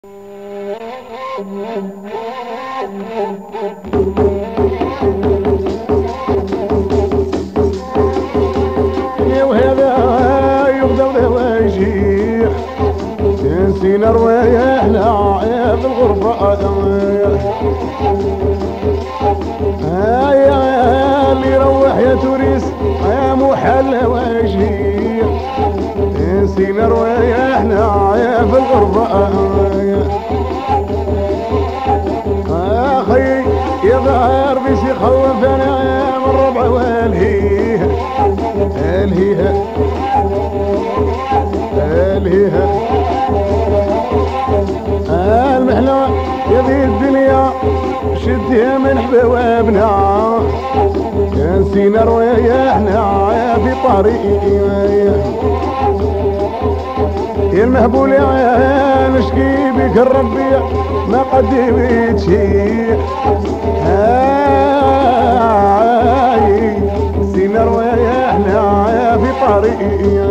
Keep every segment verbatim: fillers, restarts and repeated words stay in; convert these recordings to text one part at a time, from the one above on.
وهذا يبدا ويجي نسينا روايحنا في الغربة يا اللي روح يا توريس يا محل ويجي نسينا روايحنا في الغربة اخي يا ظهر بيس يخوف انا من ربع والهيه الهيها الهيها المحنة يا ذي الدنيا شدها من بوابنا نسينا روايحنا في طريقي يا المهبول يا نشكي بك الربيع ما قدمت شيء هاي نسينا روايحنا في طريقي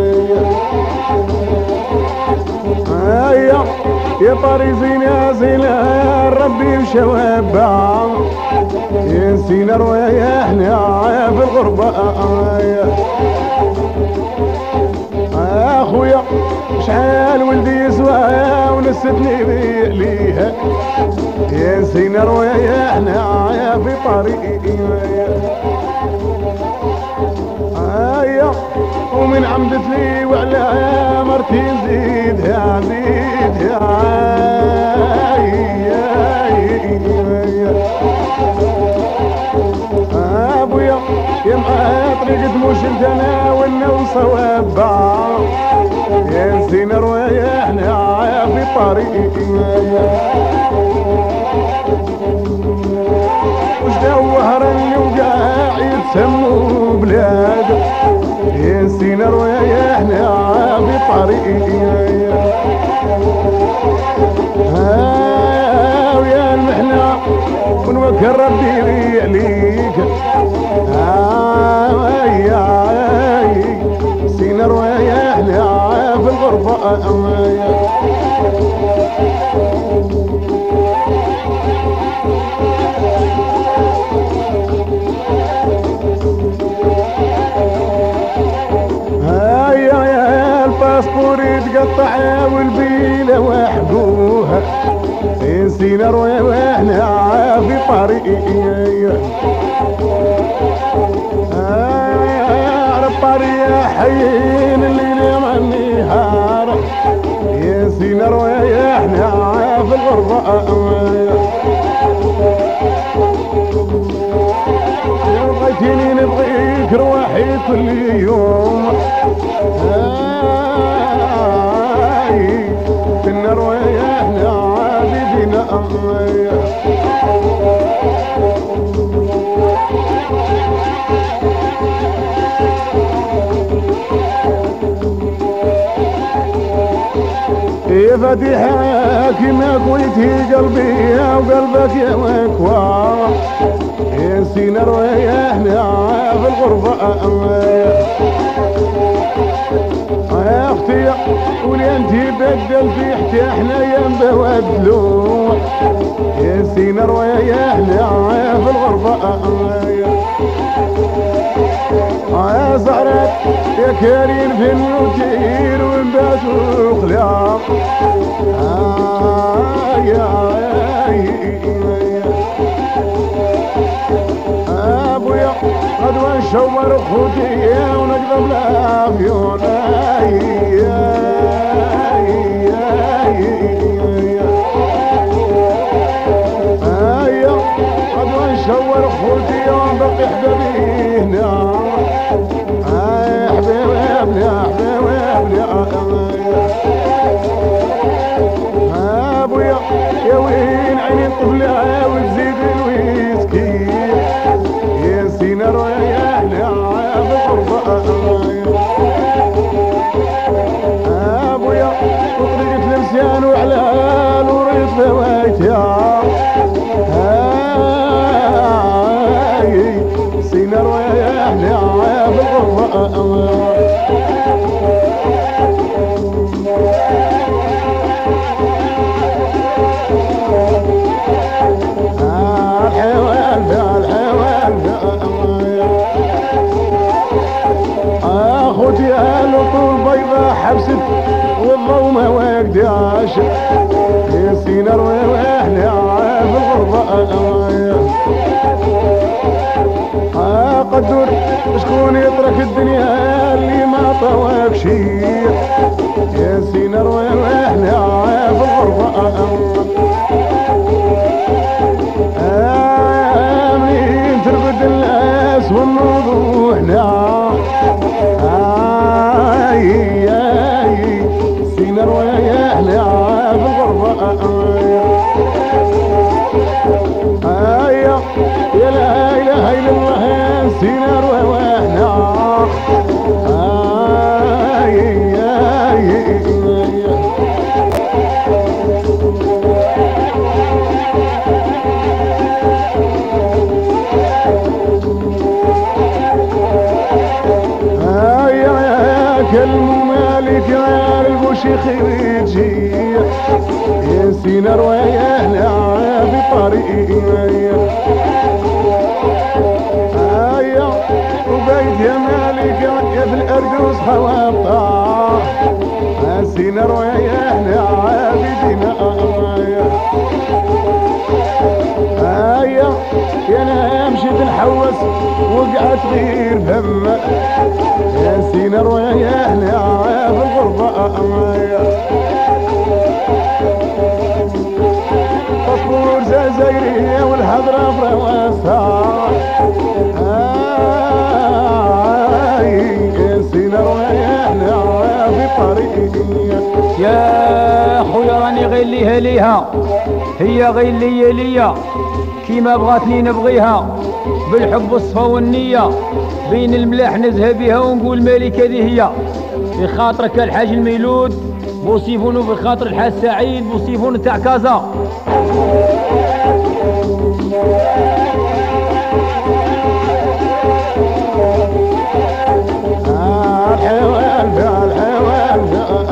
هاي يا طريق زين يا زين ربي وشوابع نسينا روايحنا في الغربة اخويا شحال ولدي يسوى ونستني ليها يا نسينا روايحنا في طريقي ايا ومن عمدت لي وعلى مرتي نزيدها نزيدها ابويا يا معاه طريقة موش انت انا والنوصة وابع يا نسينا روايحنا في طريقي وش دوهر اللي وقاع يتسموا بلاد يا نسينا روايحنا في طريقي ها ويا المحنة ونوكل ربي عليك ها نسينا روايحنا في الغربة هيا يا الباسبور يتقطع والبيلة وحدوها نسينا روايحنا في طريقي طريق حيين الليل مع النهار يا نسينا روايحنا في الغربة يا بغيتيني نبغيك روحي كل يوم هاي كنا روايحنا بيدينا يا فاتحة كما كويتي قلبي وقلبك يا مكوى يا نسينا روايحنا في الغربة يا اختي ولي انتي بدلتي حتى احنا يا مبودلو يا نسينا روايحنا في الغربة يا زهرات يا كريم في النوتير ونباتو خلاق يا ابويا غدوة نشور خوتي ونقلب الافيون غدوة نشور خوتي ونبقي حبابي هنا حبيبي يا ابني يا حبيبي يا ابني ابويا يا وين عيني الطفلة وتزيد الويسكي يا نسينا روايحنا في الغربة ابويا وطريقة لمسيان وعلال وريت فوايتها هاي نسينا روايحنا في الغربة سينا روحنا في الغربة قدر شكون يترك الدنيا اللي ما طواك شي يا سينا روحنا في الغربة آمين تربد الناس والنور وحنا آي آي سينا روحنا في الغربة آي يا لا إله إلا الله سينا روحنا آي آي كلموا مالك يا البوشيخ ويجي يا سينا روحنا بطريقي هيا وبيت يا مالك يا في الأردوس خوابطة يا سينا روحنا بدينا هيا يا انا مشيت نحوس وقعت غير فم يا سينا روحنا في الغربة تصبر زايرية والهضرة في رواسها يا سينا روحنا في طريقي يا خويا راني غير ليها ليها هي غير ليا ليا كيما بغاتني نبغيها بالحب والصفا والنية بين الملاح نزهى بها ونقول مالك هذه هي بخاطرك الحاج الميلود بوصيفون بخاطر الحاج سعيد بوصيفون تاع كازا الحيوان في الحيوان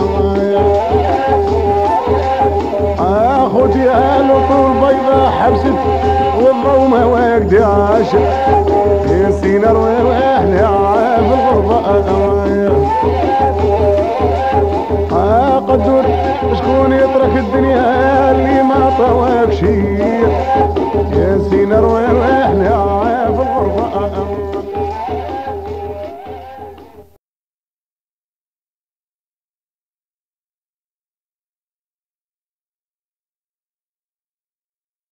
اخوتي قالوا طول بيضة حبست والضو ما واقداش يا سينا روحنا في الغربة قدر شكون يترك الدنيا اللي ما طواك شي يا سينا روحنا